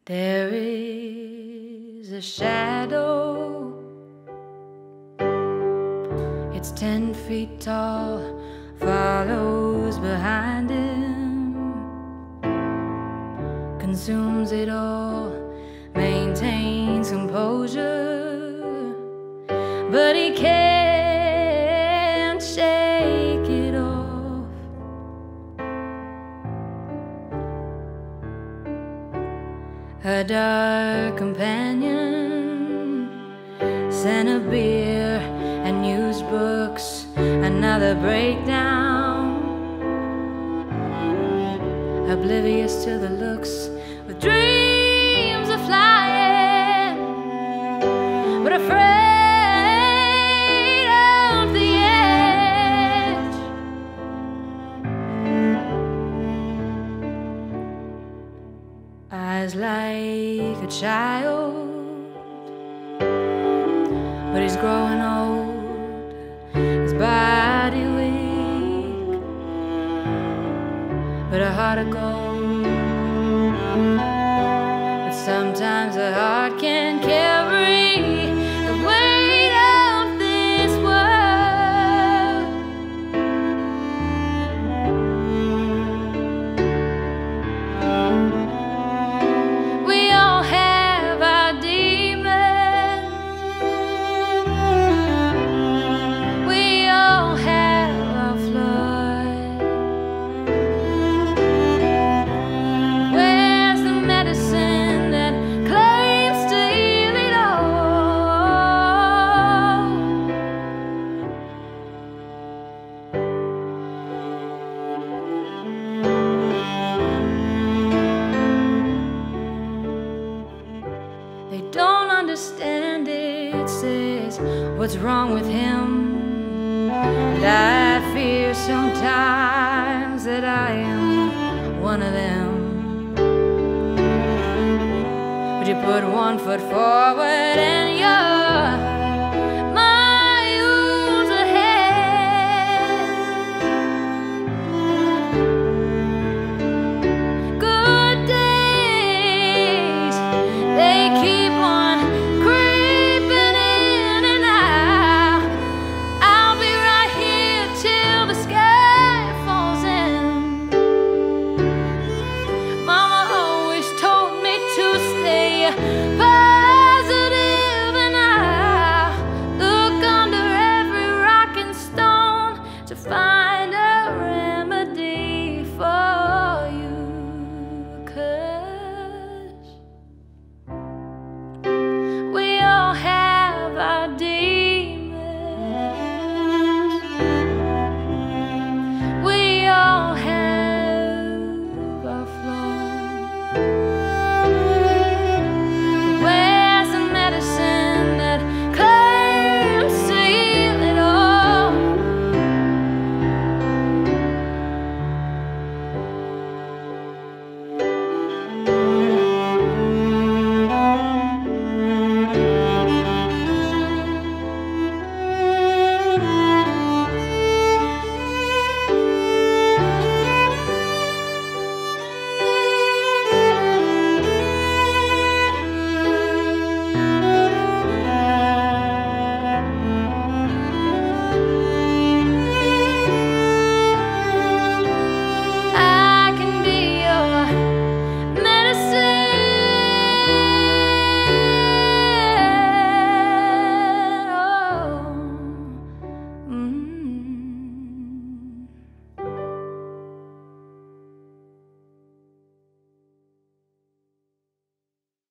There is a shadow, it's 10 feet tall, follows behind him, consumes it all, maintains composure, but he can't shake it off. A dark companion sent a beer and used books, another breakdown, oblivious to the looks, with dreams of flying, but afraid of the edge. Eyes like a child, but he's growing old, his body weak, but a heart of gold. But sometimes a heart can't carry the weight of this world. We all have our demons, we all have our flaws. Where's the medicine that claims to heal it all? They don't understand it, says, what's wrong with him? And I fear sometimes that I am one of them. But you put one foot forward and